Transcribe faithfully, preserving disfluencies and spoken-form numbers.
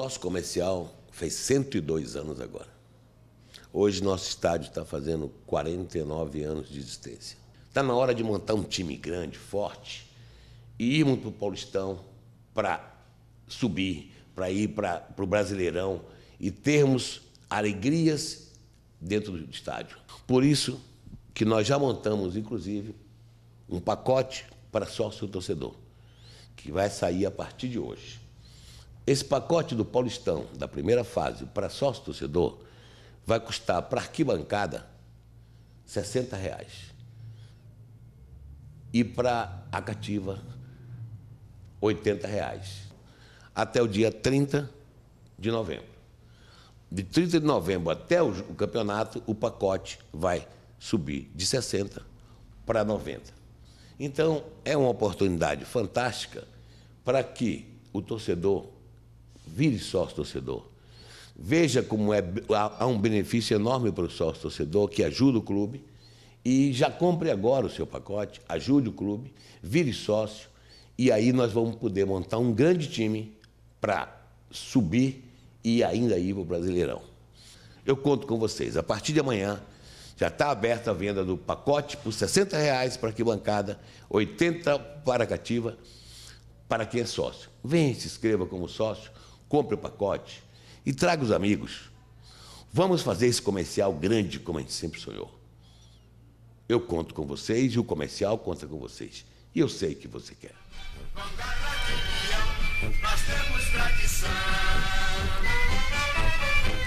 nosso comercial fez cento e dois anos agora. Hoje nosso estádio está fazendo quarenta e nove anos de existência. Está na hora de montar um time grande, forte, e irmos para o Paulistão para subir, para ir para o Brasileirão e termos alegrias dentro do estádio. Por isso que nós já montamos, inclusive, um pacote para sócio-torcedor, que vai sair a partir de hoje. Esse pacote do Paulistão, da primeira fase, para sócio-torcedor, vai custar para arquibancada sessenta reais. E para a cativa, oitenta reais. Até o dia trinta de novembro. De trinta de novembro até o, o campeonato, o pacote vai subir de sessenta para noventa. Então, é uma oportunidade fantástica para que o torcedor vire sócio-torcedor. Veja como é, há um benefício enorme para o sócio-torcedor, que ajuda o clube, e já compre agora o seu pacote, ajude o clube, vire sócio, e aí nós vamos poder montar um grande time para subir e ainda ir para o Brasileirão. Eu conto com vocês. A partir de amanhã já está aberta a venda do pacote por sessenta reais para arquibancada, oitenta para a cativa, para quem é sócio. Venha, se inscreva como sócio, compre o pacote e traga os amigos. Vamos fazer esse comercial grande como a gente sempre sonhou. Eu conto com vocês e o comercial conta com vocês. E eu sei que você quer. Nós temos tradição.